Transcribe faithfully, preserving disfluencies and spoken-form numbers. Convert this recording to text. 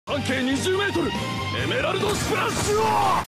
半径にじゅうメートルエメラルドスプラッシュを